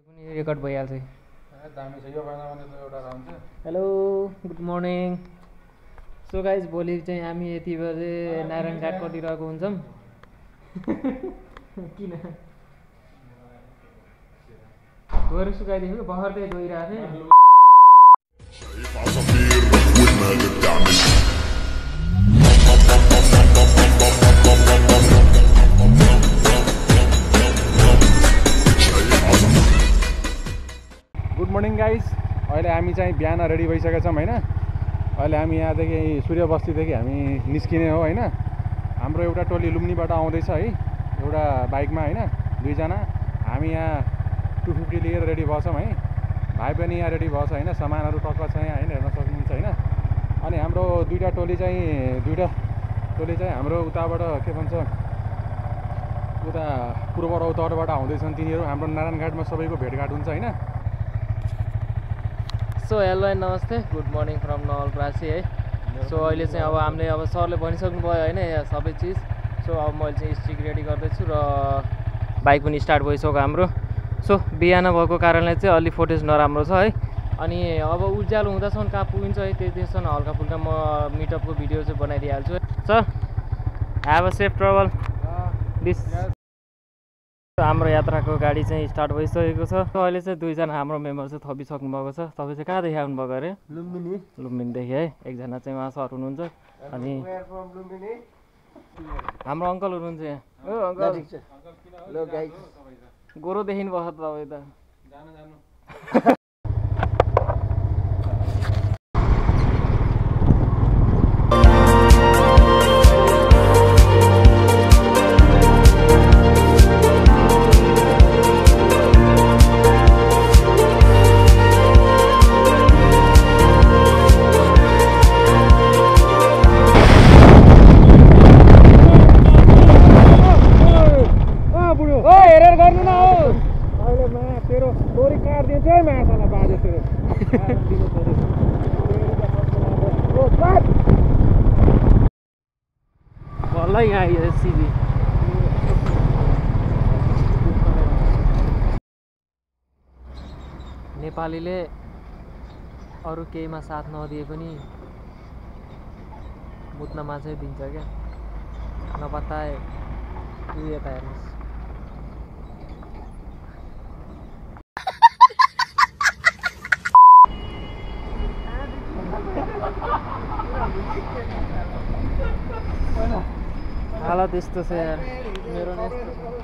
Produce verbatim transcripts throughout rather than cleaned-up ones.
Record भइहाल्छ। Hello good morning. So guys भोलि चाहिँ हामी यति बजे नारायण घाट कतिरहेको हुन्छौँ किन धोएर सुकाइदिएको भर्खर चाहिँ धोइरहेको गुड मर्निङ गाइज। अहिले हामी चाहिँ बिहान रेडी भइसकेका छौँ होइन। अहिले हामी यहाँदेखि सूर्य बस्तीदेखि हामी निस्किने हो होइन। हाम्रो एउटा टोली लुम्नीबाट आउँदैछ है, एउटा बाइकमा होइन, दुईजना। हामी यहाँ टू फिफ्टी लिएर रेडी भएछौँ है। भाइ पनि यहाँ रेडी भएछ होइन, सामानहरू टक्क छ यहाँ होइन, हेर्न सक्नुहुन्छ होइन। अनि हाम्रो दुईवटा टोली चाहिँ दुईवटा टोली चाहिँ हाम्रो उताबाट के भन्छ उता पूर्व र उत्तरबाट आउँदैछन् तिनीहरू। हाम्रो नारायण घाटमा सबैको भेटघाट हुन्छ होइन। सो हेलो एन्ड नमस्ते, गुड मर्निङ फ्रम नवलपरासी है। सो अहिले चाहिँ अब हामीले अब सरले भनिसक्नु भयो होइन यहाँ सबै चिज। सो अब मैले चाहिँ स्टिक रेडी गर्दैछु र बाइक पनि स्टार्ट भइसक्यो हाम्रो। सो बिहान भएको कारणले चाहिँ अलि फुटेज नराम्रो छ है। अनि अब उज्यालो हुँदासम्म कहाँ पुगिन्छ है त्यतिसम्म हल्का फुल्का म मिटअपको भिडियो चाहिँ बनाइदिइहाल्छु। Sir have a safe travel this. हाम्रो यात्राको गाडी चाहिँ स्टार्ट भइसकेको छ। अहिले चाहिँ दुईजना हाम्रो मेम्बर चाहिँ थपिसक्नु भएको छ। तपाईँ चाहिँ कहाँदेखि आउनु भएको अरे? लुम्बिनी। लुम्बिनीदेखि है। एकजना चाहिँ उहाँ सर हुनुहुन्छ अनि हाम्रो अङ्कल हुनुहुन्छ यहाँ। हो अङ्कल गोरो देखिनु भएको त तपाईँ त। बल्ल यहाँ आइयो सिधी। नेपालीले अरू केहीमा साथ नदिए पनि मुत्नमा चाहिँ दिन्छ क्या। नपत्ताए यता हेर्नुहोस्। हालत यस्तो छ यार मेरो नै।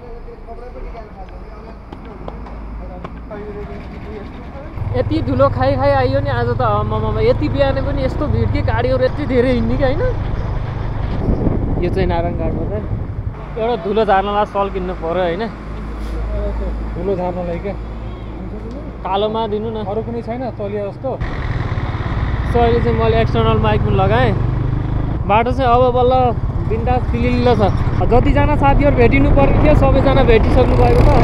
यति धुलो खाइ खाइ आइयो नि आज त। आमामा यति बिहानै पनि यस्तो भिड कि गाडीहरू यति धेरै हिँड्ने कि होइन। यो चाहिँ नारायण घाटमा चाहिँ एउटा धुलो झार्नलाई सल किन्नु पऱ्यो होइन। धुलो झार्नलाई क्या कालोमा दिनु न, अरू कुनै छैन तलिया जस्तो। सो अहिले चाहिँ मैले एक्सटर्नल माइक पनि लगाएँ। बाटो चाहिँ अब बल्ल बिन्दास फिलिलो छ। जतिजना साथीहरू भेटिनु पर्ने थियो सबैजना भेटिसक्नु भएको छ।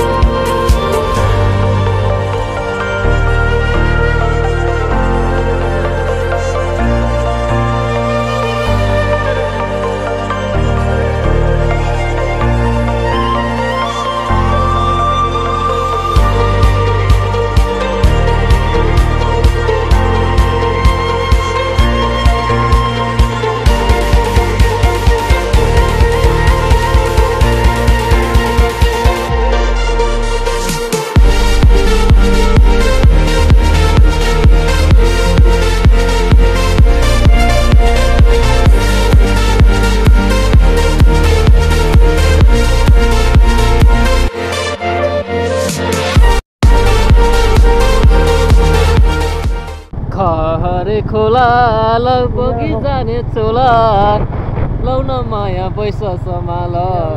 खहरे खोला लगबगी जाने चोला लौन माया पैसा समाल।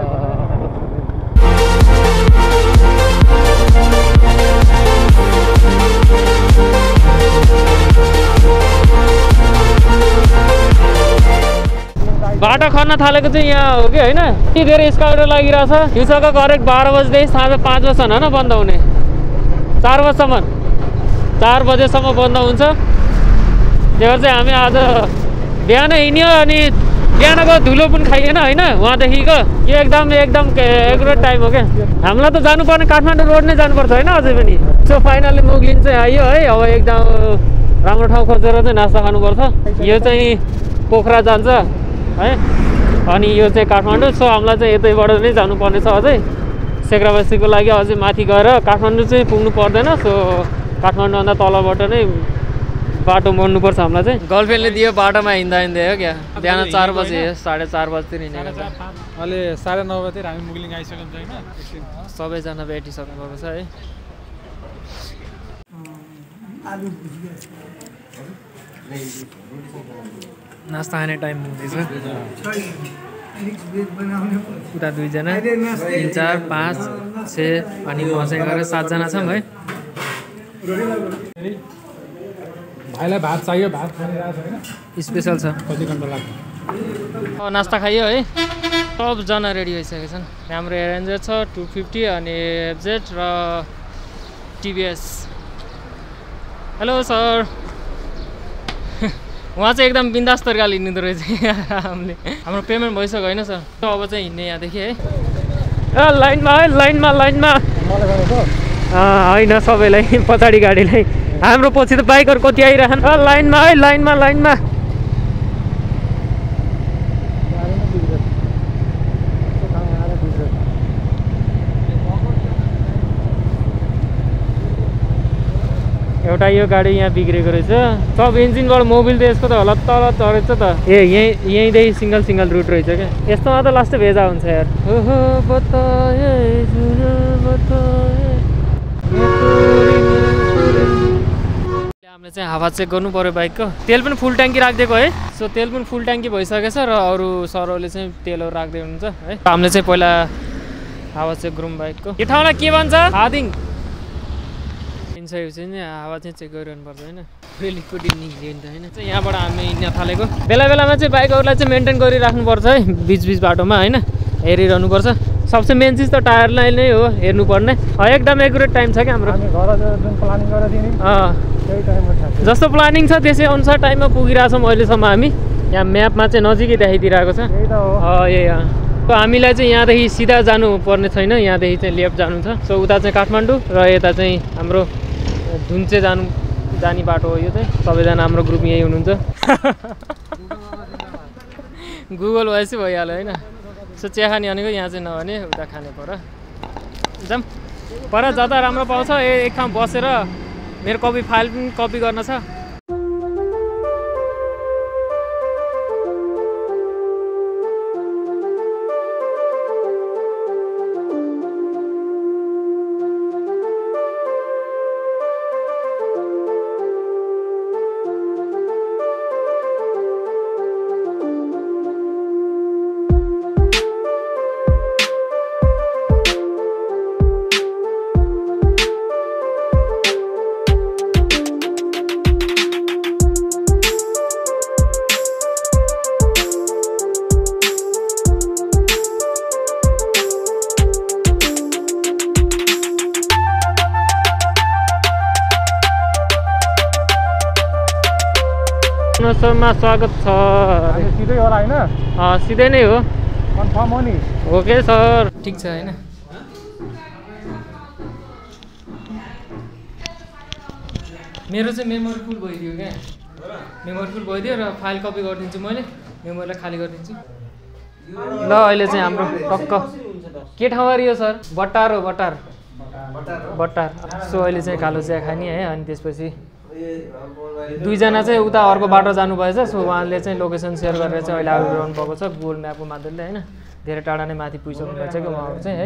बाटो खन्न थालेको चाहिँ यहाँ हो कि होइन। यति धेरै स्काउटर लागिरहेछ। दिउँसोको करेक्ट बाह्र बजीदेखि साँझ पाँच बजीसम्म होइन बन्द हुने। चार बजीसम्म चार बजेसम्म बन्द हुन्छ। त्यही भएर चाहिँ हामी आज बिहान हिँड्यो अनि बिहानको धुलो पनि खाइएन होइन वहाँदेखिको यो एकदम एकदम एक्युरेट टाइम हो क्या हामीलाई त जानुपर्ने काठमाडौँ रोड नै जानुपर्छ होइन अझै पनि सो फाइनली मुगलिन चाहिँ आयो है अब एकदम राम्रो ठाउँ खोजेर चाहिँ नास्ता खानुपर्छ यो चाहिँ पोखरा जान्छ है अनि यो चाहिँ काठमाडौँ सो हामीलाई चाहिँ यतैबाट नै जानुपर्ने छ अझै सेक्राबासीको लागि अझै माथि गएर काठमाडौँ चाहिँ पुग्नु पर्दैन सो काठमाडौँभन्दा तलबाट नै बाटो मोड्नुपर्छ हामीलाई चाहिँ गर्लफ्रेन्डले दियो बाटोमा हिँड्दा हिँड्दै हो क्या बिहान चार बजे साढे चार बजीतिर हिँडेको छ अहिले साढे नौ बजीतिर हामी मुगलिङ आइसक्यौँ होइन एकछिन सबैजना भेटिसक्नु भएको छ है नास्ता खाने टाइम हुँदैछ उता दुईजना तिन चार पाँच छ अनि म चाहिँ गरेर सातजना छौँ है भाइलाई भात चाहियो भात बनिरहेको छ होइन स्पेसल छ कति घन्टा लाग्छ नास्ता खाइयो है सबजना रेडी भइसकेका छन् हाम्रो रेन्जर छ टू फिफ्टी अनि एफजेड र टिभिएस हेलो सर उहाँ चाहिँ एकदम बिन्दास तरिकाले हिँड्दो रहेछ हामीले हाम्रो पेमेन्ट भइसक्यो होइन सर अब चाहिँ हिँड्ने यहाँदेखि है ए लाइनमा है लाइनमा लाइनमा होइन सबैलाई पछाडि गाडीलाई हाम्रो पछि त बाइकहरू कति आइरहन् लाइनमा है लाइनमा लाइनमा एउटा यो गाडी यहाँ बिग्रेको रहेछ सब इन्जिनबाट मोबिल त यसको त होला तल चढेछ त ए यहीँ यहीँदेखि सिङ्गल सिङ्गल रुट रहेछ क्या यस्तोमा त लास्टै भेजा हुन्छ यार ओहो बताए हामीले चाहिँ हावा चेक गर्नु पर्यो बाइकको तेल पनि फुल ट्याङ्की राखिदिएको है सो तेल पनि फुल ट्याङ्की भइसकेछ र अरू सरहरूले चाहिँ तेलहरू राख्दै हुनुहुन्छ है हामीले चाहिँ पहिला हावा चेक गरौँ बाइकको यो ठाउँलाई के भन्छ हादिङ हिँडिसकेपछि नि हावा चाहिँ चेक गरिरहनु पर्छ होइन लिक्विड निक्लिन्छ होइन चाहिँ यहाँबाट हामी हिँड्न थालेको बेला बेलामा चाहिँ बाइकहरूलाई चाहिँ मेन्टेन गरिराख्नुपर्छ है बिच बिच बाटोमा होइन हेरिरहनुपर्छ सबसे मेन चिज त टायरलाई नै हो हेर्नुपर्ने एकदम एक्युरेट टाइम छ क्या हाम्रो प्लानिङ गरेर दिने त्यही टाइममा जस्तो प्लानिङ छ त्यसै अनुसार टाइममा पुगिरहेछौँ अहिलेसम्म हामी यहाँ म्यापमा चाहिँ नजिकै देखाइदिइरहेको छ त्यही त हो यही हामीलाई चाहिँ यहाँदेखि सिधा जानु पर्ने छैन यहाँदेखि चाहिँ लेफ्ट जानु छ सो उता चाहिँ काठमाडौँ र यता चाहिँ हाम्रो धुन्चे जानु जाने बाटो हो यो चाहिँ सबैजना हाम्रो ग्रुप यहीँ हुनुहुन्छ गुगल भएपछि भइहाल्यो होइन सो चिया खाने भनेको यहाँ चाहिँ नभने उता खाने पर जाऊँ पर जता राम्रो पाउँछ एक ठाउँ बसेर मेरो कपी फाइल पनि कपी गर्न छ मा स्वागत छ सिधै होला होइन सिधै नै हो कन्फर्म हो नि ओके सर ठिक छ होइन मेरो चाहिँ मेमोरी फुल भइदियो क्या मेमोरी फुल भइदियो र फाइल कपी गरिदिन्छु मैले मेमोरीलाई खाली गरिदिन्छु ल अहिले चाहिँ हाम्रो टक्क के ठाउँ अरे यो सर बट्टार हो बट्टार बट्टार सो अहिले चाहिँ कालो चिया खाने है अनि त्यसपछि दुईजना चाहिँ उता अर्को बाटो जानुभएछ सो उहाँले चाहिँ लोकेसन सेयर गरेर चाहिँ अहिले आइरहनु भएको छ गुगल म्यापको माध्यमले होइन धेरै टाढा नै माथि पुगिसक्नु भएको छ कि उहाँहरू चाहिँ है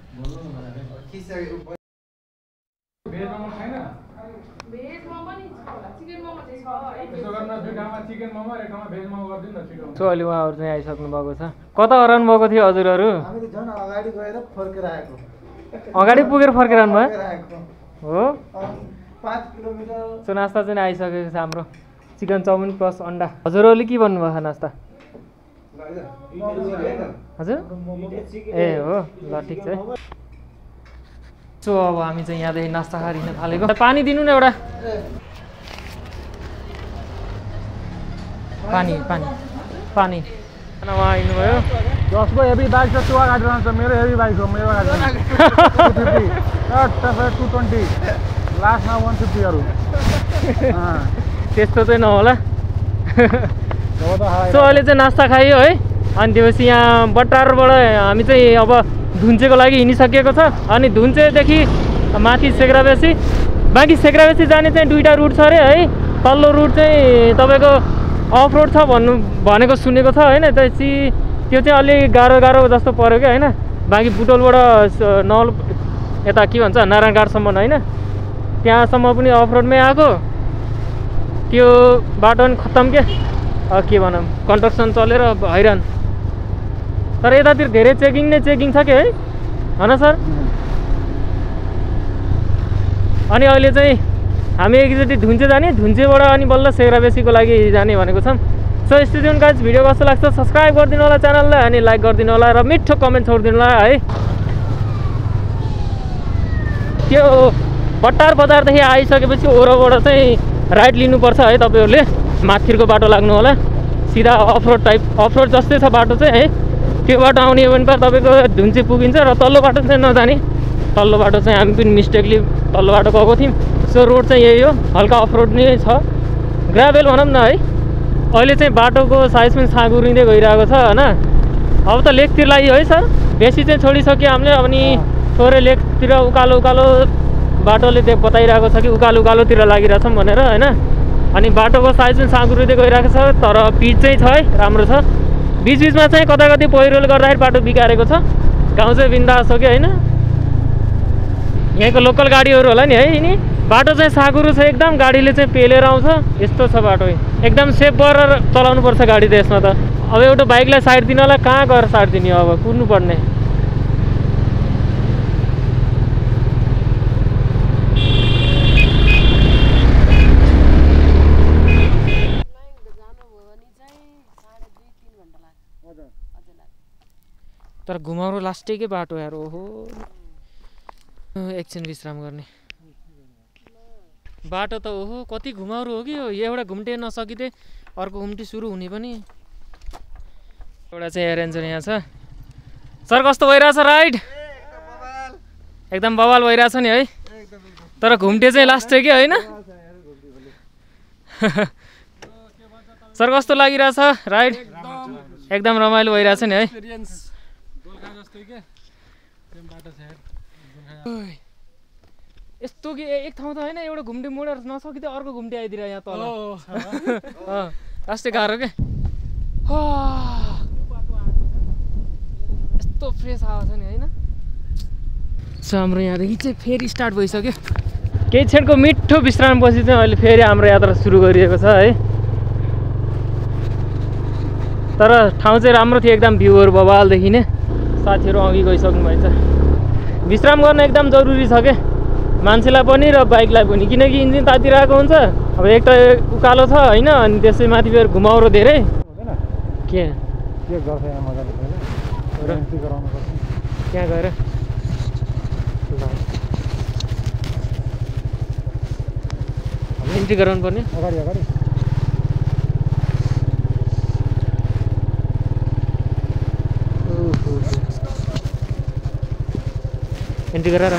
सो अहिले उहाँहरू चाहिँ आइसक्नु भएको छ कता हराउनु भएको थियो हजुरहरू अगाडि पुगेर फर्केर आउनु भयो हो सो नास्ता चाहिँ आइसकेको छ हाम्रो चिकन चाउमिन प्लस अन्डा हजुरहरूले के भन्नुभयो नास्ता हजुर ए हो ल ठिक छ सो अब हामी चाहिँ यहाँदेखि नास्ता खाइदिन थालेको पानी दिनु न एउटा पानी पानी पानी उहाँ आइनुभयो जसको हेभी बाइक छ त्यो अगाडि रहन्छ मेरो हेभी बाइक हो मेरो अगाडि टू ट्वेन्टी लास्टमा वान फिफ्टीहरू त्यस्तो चाहिँ नहोला सो अहिले चाहिँ नास्ता खायो है अनि त्यसपछि यहाँ बट्टारबाट हामी चाहिँ अब धुन्चेको लागि हिँडिसकेको छ अनि धुन्चेदेखि माथि सेक्राबेसी बाँकी सेक्राबेसी जाने चाहिँ दुईवटा रुट छ अरे है तल्लो रुट चाहिँ तपाईँको अफ रोड छ भन्नु भनेको सुनेको छ होइन त्यसपछि त्यो चाहिँ अलिक गाह्रो गाह्रो जस्तो पऱ्यो क्या होइन बाँकी बुटोलबाट नल यता के भन्छ नारायणघाटसम्म होइन त्यहाँसम्म पनि अफ रोडमै आएको त्यो बाटो पनि खत्तम के के भनौँ कन्स्ट्रक्सन चलेर हैरान तर यतातिर धेरै चेकिङ नै चेकिङ छ कि है होइन सर अनि अहिले चाहिँ हामी एकचोटि धुन्चे जाने धुन्चेबाट अनि बल्ल सेक्राबेसीको लागि जाने भनेको छौँ सो स्टेडियम गाइज भिडियो कस्तो लाग्छ सब्सक्राइब गरिदिनु होला च्यानललाई अनि लाइक गरिदिनु होला र मिठो कमेन्ट छोडिदिनु होला है त्यो बट्टार बजारदेखि आइसकेपछि ओरोबाट चाहिँ राइट लिनुपर्छ है तपाईँहरूले माथिको बाटो लाग्नु होला सिधा अफरोड टाइप अफरोड जस्तै छ बाटो चाहिँ है त्यो बाटो आउने हो भने त तपाईँको धुन्चे पुगिन्छ र तल्लो बाटो चाहिँ नजाने तल्लो बाटो चाहिँ हामी पनि मिस्टेकली तल्लो बाटो गएको थियौँ सो रोड चाहिँ यही हो हल्का अफरोड नै छ ग्राभेल भनौँ न है अहिले चाहिँ बाटोको साइज पनि साँगुरिँदै गइरहेको छ होइन अब त लेकतिर लाग्यो है सर बेसी चाहिँ छोडिसक्यो हामीले अनि थोरै लेकतिर उकालो उकालो बाटोले त्यो बताइरहेको छ कि उकालो उकालोतिर लागिरहेछौँ भनेर होइन अनि बाटोको साइज पनि साँगुरिँदै गइरहेको छ तर पिच चाहिँ छ है राम्रो छ बिचबिचमा चाहिँ कता कति पहिरोले गर्दाखेरि बाटो बिगारेको छ गाउँ चाहिँ बिन्दास हो कि होइन यहाँको लोकल गाडीहरू होला नि है यिनी बाटो चाहिँ साँगुरो छ एकदम गाडीले चाहिँ पेलेर आउँछ यस्तो छ बाटो एकदम सेफ गरेर चलाउनुपर्छ गाडी त यसमा त अब एउटा बाइकलाई साइड दिनलाई कहाँ गएर साइड दिने अब कुद्नु पर्ने तर घुमाउरो लास्टैकै बाटो यार ओहो एकछिन विश्राम गर्ने बाटो त ओहो कति घुमाउरो हो कि यो एउटा घुम्टे नसकिँदै अर्को घुम्टी सुरु हुने पनि एउटा चाहिँ एरेन्जर यहाँ छ सर कस्तो भइरहेछ राइड एकदम बवाल भइरहेछ नि है तर घुम्टे चाहिँ लास्टै कि होइन सर कस्तो लागिरहेछ राइड एकदम रमाइलो भइरहेछ नि है यस्तो कि एक ठाउँ त होइन एउटा घुम्टे मोडेर नसकिँदै अर्को घुम्टे आइदिएर यहाँ तल लास्टै गाह्रो के यस्तो फ्रेस हावा छ नि होइन सो हाम्रो यहाँदेखि चाहिँ फेरि स्टार्ट भइसक्यो केही क्षणको मिठो विश्रामपछि चाहिँ अहिले फेरि हाम्रो यात्रा सुरु गरिएको छ है तर ठाउँ चाहिँ राम्रो थियो एकदम भ्यूहरू बवालदेखि नै साथीहरू अघि गइसक्नु भएछ विश्राम गर्न एकदम जरुरी छ क्या मान्छेलाई पनि र बाइकलाई पनि किनकि इन्जिन तातिरहेको हुन्छ अब एक त उकालो छ होइन अनि त्यसै माथि फेरि घुमाउरो धेरै के त्यहाँ गएर इन्ट्री गराउनु पर्ने अगाडि अगाडि एन्ट्री गरेर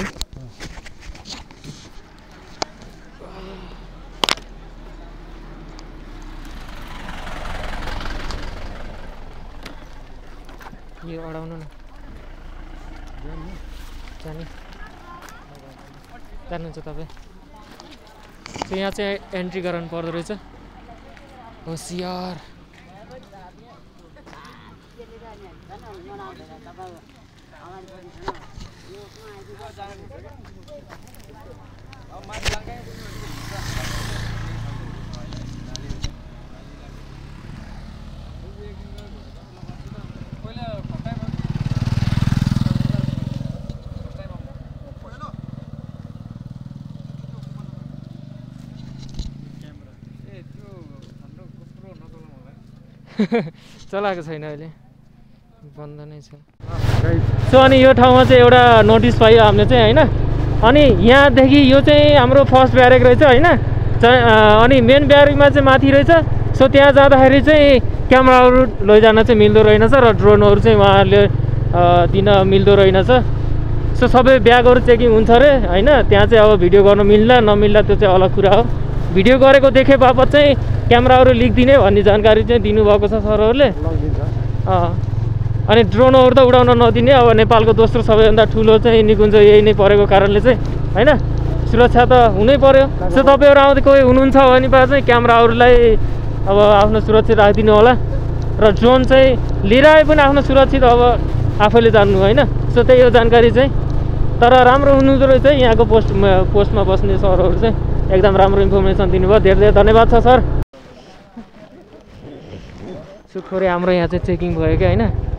यो अडाउनु न जाने जानुहुन्छ तपाईँ त्यो यहाँ चाहिँ एन्ट्री गराउनु पर्दो रहेछ होसियार चलाएको छैन अहिले बन्द नै छ सो अनि यो ठाउँमा चाहिँ एउटा नोटिस पायो हामीले चाहिँ होइन अनि यहाँदेखि यो चाहिँ हाम्रो फर्स्ट ब्यारेक रहेछ होइन अनि मेन ब्यारेकमा चाहिँ माथि रहेछ सो त्यहाँ जाँदाखेरि चाहिँ क्यामेराहरू लैजान चाहिँ मिल्दो रहेनछ र ड्रोनहरू चाहिँ उहाँहरूले दिन मिल्दो रहेनछ। सो सबै ब्यागहरू चेकिङ हुन्छ अरे होइन, त्यहाँ चाहिँ अब भिडियो गर्न मिल्ला नमिल्ला त्यो चाहिँ अलग कुरा हो। भिडियो गरेको देखे बापत चाहिँ क्यामेराहरू लिक दिने भन्ने जानकारी चाहिँ दिनुभएको छ सरहरूले। अनि ड्रोनहरू त उडाउन नदिने। अब नेपालको दोस्रो सबैभन्दा ठुलो चाहिँ निकुञ्ज यही नै परेको कारणले चाहिँ होइन सुरक्षा त हुनै पर्यो। सो तपाईँहरू आउँदै कोही हुनुहुन्छ भने पा चाहिँ क्यामेराहरूलाई अब आफ्नो सुरक्षित राखिदिनु होला र ड्रोन चाहिँ लिएर आए पनि आफ्नो सुरक्षित अब आफैले जान्नु होइन। सो त्यही हो जानकारी चाहिँ। तर राम्रो हुनुहुँदो रहेछ यहाँको पोस्ट पोस्टमा बस्ने सरहरू चाहिँ एकदम राम्रो इन्फर्मेसन दिनुभयो। धेरै धेरै धन्यवाद छ सर। सुखोरे हाम्रो यहाँ चाहिँ चेकिङ भयो क्या होइन।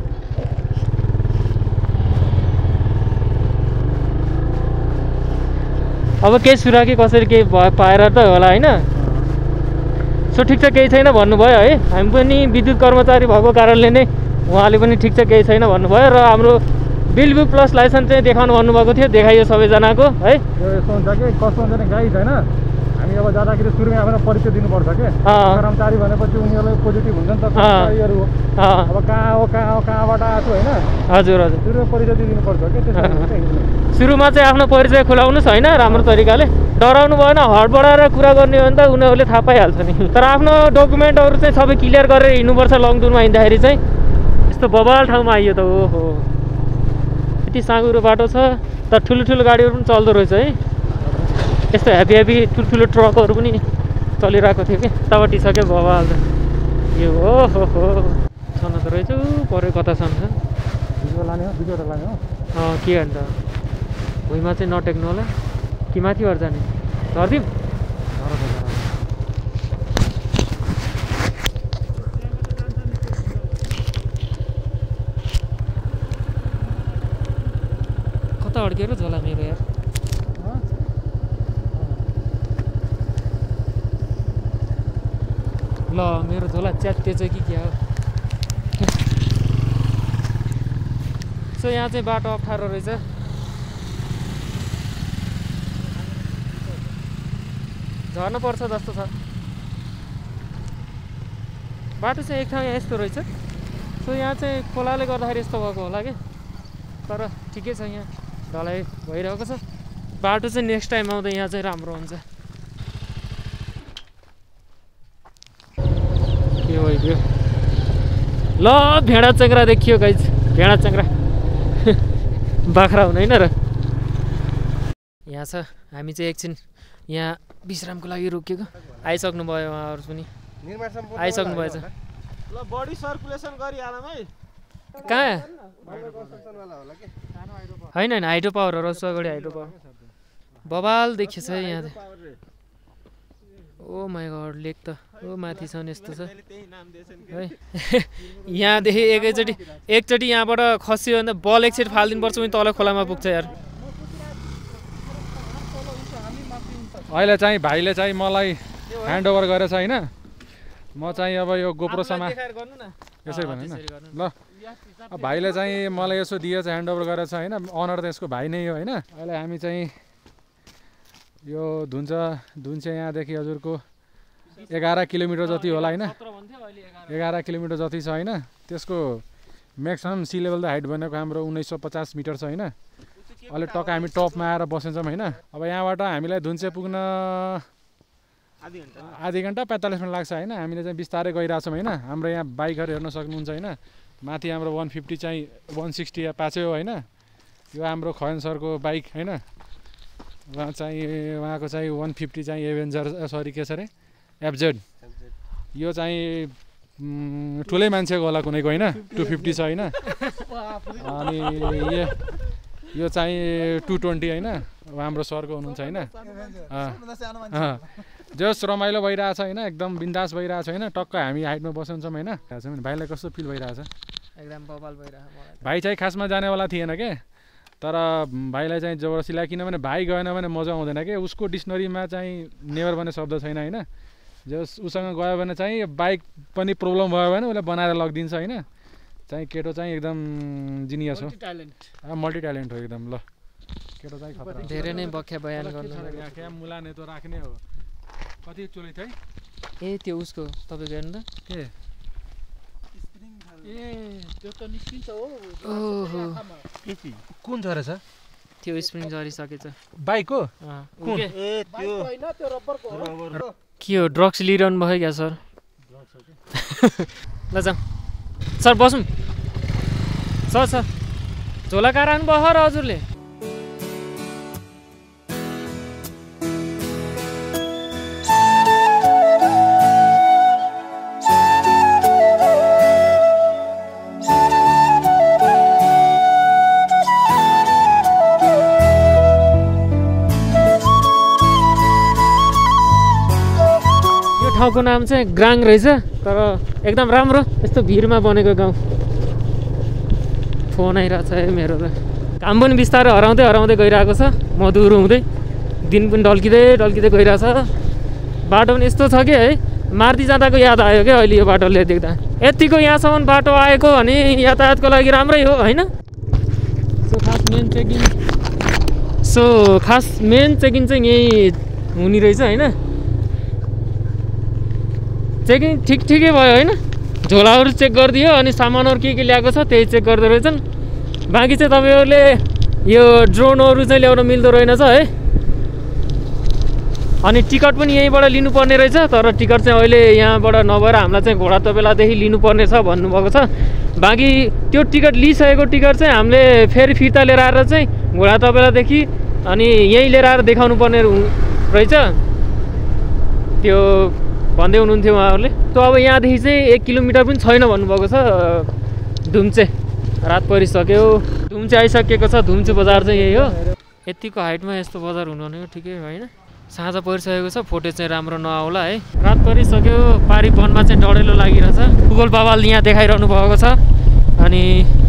अब केही सुरा कि कसरी केही पाएर त होला होइन। सो ठिक छ केही छैन भन्नुभयो है। हामी पनि विद्युत कर्मचारी भएको कारणले नै उहाँले पनि ठिक छ केही छैन भन्नुभयो र हाम्रो बिल बुक प्लस लाइसेन्स चाहिँ देखाउनु भन्नुभएको थियो, देखाइयो सबैजनाको है। यो यस्तो हुन्छ कि कस्तो हुन्छ नि गाइड होइन, हामी अब जाँदाखेरि सुरुमै आफ्नो परिचय दिनुपर्छ के। कर्मचारी भनेपछि उनीहरूलाई पोजिटिभ हुन्छ नि त कर्मचारीहरू हो। अब कहाँ हो कहाँ हो कहाँबाट आएको होइन। हजुर हजुर सुरुमा परिचय दिनुपर्छ के। त्यसो सुरुमा चाहिँ आफ्नो परिचय खुलाउनुहोस् होइन राम्रो तरिकाले। डराउनु भएन, हडबडाएर कुरा गर्ने हो भने त उनीहरूले थाहा पाइहाल्छ नि। तर आफ्नो डकुमेन्टहरू चाहिँ सबै क्लियर गरेर हिँड्नुपर्छ लङ टुरमा हिँड्दाखेरि चाहिँ। यस्तो बबाल ठाउँमा आइयो त ओहो, यति साँगुरो बाटो छ तर ठुलो ठुलो गाडीहरू पनि चल्दो रहेछ है। यस्तो हेभी हेभी ठुल्ठुलो ट्रकहरू पनि चलिरहेको थियो कि तबटिसक्यो बबाल त यो ओहो हो छन त रहेछ पऱ्यो कता छन् छ भिडियो लाने हो भिडियो लाने हो अँ के अन्त भुइँमा चाहिँ नटेक्नु होला कि माथिबाट जाने झर्दिउँ कता अड्केर झोला मेरो यार ल मेरो झोला च्यात्ते चाहिँ कि क्या हो सो यहाँ चाहिँ बाटो अप्ठ्यारो रहेछ झर्नु पर्छ जस्तो छ बाटो चाहिँ एक ठाउँ यहाँ यस्तो रहेछ सो यहाँ चाहिँ खोलाले गर्दाखेरि यस्तो भएको होला कि तर ठिकै छ यहाँ ढलाइ भइरहेको छ बाटो चाहिँ नेक्स्ट टाइम आउँदा यहाँ चाहिँ राम्रो हुन्छ के भइदियो ल भेडा चङ्ग्रा देखियो गाइज भेडा चङ्ग्रा बाख्रा हुँदैन र यहाँ छ हामी चाहिँ एकछिन यहाँ विश्रामको लागि रोकिएको आइसक्नु भयो उहाँहरू पनि आइसक्नु भएछ ल बडी सर्कुलेसन गरिहालौँ है कहाँ होइन होइन हाइड्रो पावर हो रसुवागढी हाइड्रो पावर बबाल देखिएछ है यहाँ ओ माई गड लेक त ओ माथि छन् यस्तो छ है यहाँदेखि एकैचोटि एकचोटि यहाँबाट खस्यो भने बल एकचोटि फालिदिनुपर्छ उनी तल खोलामा पुग्छ यार अहिले चाहिँ भाइले चाहिँ मलाई ह्यान्ड ओभर गरेछ होइन म चाहिँ अब यो गोप्रोसमा यसै भने ल भाइले चाहिँ मलाई यसो दिएछ ह्यान्ड ओभर गरेछ होइन अनर त यसको भाइ नै हो होइन अहिले हामी चाहिँ यो धुन्छ धुन्छ यहाँदेखि हजुरको एघार किलोमिटर जति होला होइन एघार किलोमिटर जति छ होइन त्यसको maximum sea level the height भनेको हाम्रो उन्नाइस सौ पचास मिटर छ होइन अहिले टक्क हामी टपमा आएर बसेछौँ होइन अब यहाँबाट हामीलाई धुन्चे पुग्न आधी घन्टा पैँतालिस मिनट लाग्छ होइन हामीले चाहिँ बिस्तारै गइरहेछौँ होइन हाम्रो यहाँ बाइकहरू हेर्न सक्नुहुन्छ होइन माथि हाम्रो वान फिफ्टी चाहिँ वान सिक्सटी पाछे हो होइन यो हाम्रो खयन सरको बाइक होइन उहाँ चाहिँ उहाँको चाहिँ वान फिफ्टी चाहिँ एभेन्जर सरी के छ अरे एफजेड यो चाहिँ ठुलै मान्छेको होला कुनैको होइन टू फिफ्टी छ होइन अनि यो यो चाहिँ टू ट्वेन्टी होइन हाम्रो सरको हुनुहुन्छ होइन जस रमाइलो भइरहेछ होइन एकदम बिन्दास भइरहेछ होइन टक्क हामी हाइटमा बसिन्छौँ होइन भाइलाई कस्तो फिल भइरहेछ एकदम बबाल भइरहेछ भाइ चाहिँ खासमा जानेवाला थिएन के तर भाइलाई चाहिँ जबरजस्ती लाग्यो किनभने भाइ गएन भने मजा आउँदैन कि उसको डिक्सनरीमा चाहिँ नेभर भन्ने शब्द छैन होइन जस उसँग गयो भने चाहिँ बाइक पनि प्रब्लम भयो भने उसले बनाएर लगिदिन्छ होइन चाहिँ केटो चाहिँ एकदम जिनियस हो मल्टी ट्यालेन्ट हो एकदम ल केटो चाहिँ खतरा धेरै नै व्याख्या बयान गर्नु व्याख्या मुलाने त राख्ने हो कति चोली थियो ए त्यो उसको तपाईँको हेर्नु त के कुन छ रहेछ त्यो स्प्रिङ झरिसकेछ बाइकको कुन के हो ड्रग्स लिइरहनु भयो क्या सर ल जाउँ सर बसौँ सर सर झोला कहाँ राख्नु भयो र हजुरले ठाउँको नाम चाहिँ ग्राङ रहेछ तर एकदम राम्रो यस्तो भिरमा बनेको गाउँ फोन आइरहेको छ है मेरो त काम पनि बिस्तारै हराउँदै हराउँदै गइरहेको छ मधुरो हुँदै दिन पनि ढल्किँदै ढल्किँदै गइरहेछ बाटो पनि यस्तो छ कि है मार्दी जाँदाको याद आयो क्या अहिले यो बाटोले देख्दा यतिको यहाँसम्म बाटो आएको भने यातायातको लागि राम्रै हो होइन सो खास मेन चेकिङ सो खास मेन चेकिङ चाहिँ यहीँ हुने रहेछ होइन चेकिङ ठिक ठिकै भयो होइन झोलाहरू चेक गरिदियो अनि सामानहरू के के ल्याएको छ त्यही चेक गर्दो रहेछन् बाँकी चाहिँ तपाईँहरूले यो ड्रोनहरू चाहिँ ल्याउन मिल्दो रहेनछ है अनि टिकट पनि यहीँबाट लिनुपर्ने रहेछ तर टिकट चाहिँ अहिले यहाँबाट नभएर हामीलाई चाहिँ घोडा तबेलादेखि लिनुपर्ने छ भन्नुभएको छ बाँकी त्यो टिकट लिइसकेको टिकट चाहिँ हामीले फेरि फिर्ता लिएर आएर चाहिँ घोडा तबेलादेखि अनि यहीँ लिएर आएर देखाउनु पर्ने रहेछ त्यो भन्दै हुनुहुन्थ्यो उहाँहरूले त्यो अब यहाँदेखि चाहिँ एक किलोमिटर पनि छैन भन्नुभएको छ धुम्चे रात परिसक्यो धुम्चे आइसकेको छ धुम्चे बजार चाहिँ यही हो यतिको हाइटमा यस्तो बजार हुनु भनेको ठिकै होइन साँझ परिसकेको छ फोटो चाहिँ राम्रो नआउला है रात परिसक्यो पारी वनमा चाहिँ डढेलो लागिरहेछ गुगल बाबाले यहाँ देखाइरहनु भएको छ अनि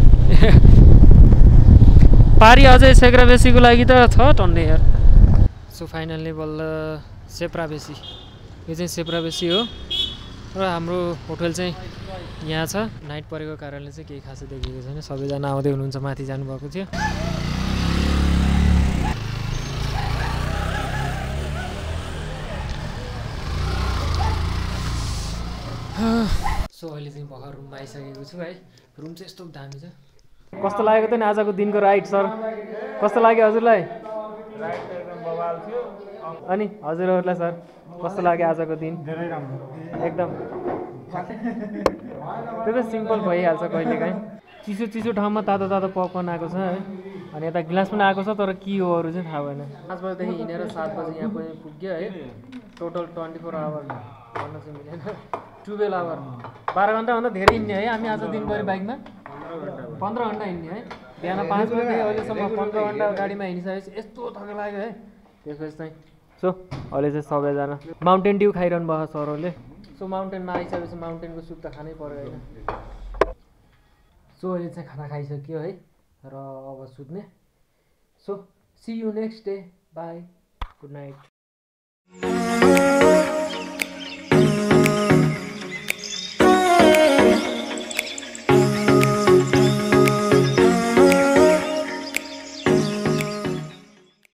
पारी अझै सेक्रा बेसीको लागि त छ टन्ने यार सो फाइनल्ली बल्ल सेप्रा बेसी यो चाहिँ सेप्रा बेसी हो र हाम्रो होटल चाहिँ यहाँ छ नाइट परेको कारणले चाहिँ केही खासै देखिएको छैन सबैजना आउँदै हुनुहुन्छ माथि जानुभएको थियो सो अहिले चाहिँ भर्खर रुममा आइसकेको छु है रुम चाहिँ यस्तो दामी छ कस्तो लागेको थियो नि आजको दिनको राइड सर कस्तो लाग्यो हजुरलाई अनि हजुरहरूलाई सर कस्तो लाग्यो आजको दिन एकदम त्यो त सिम्पल भइहाल्छ कहिलेकाहीँ चिसो चिसो ठाउँमा तातो तातो पपकर्न आएको छ है अनि यता गिलास पनि आएको छ तर के हो अरू चाहिँ थाहा भएन पाँच बजीदेखि हिँडेर सात बजी यहाँ पनि पुग्यो है टोटल ट्वेन्टी फोर आवर भन्न चाहिँ मिलेन टुवेल्भ आवर बाह्र घन्टाभन्दा धेरै हिँड्ने है हामी आज दिनभरि बाइकमा पन्ध्र घन्टा हिँड्ने है बिहान पाँच बजीदेखि अहिलेसम्म पन्ध्र घन्टा गाडीमा हिँडिसकेपछि यस्तो थक लाग्यो है त्यसपछि चाहिँ सो अहिले चाहिँ सबैजना माउन्टेन ड्यू खाइरहनु भयो सरहरूले सो माउन्टेनमा आइसकेपछि माउन्टेनको सुप त खानै पऱ्यो होइन सो अहिले चाहिँ खाना खाइसक्यो है र अब सुत्ने so see you next day bye good night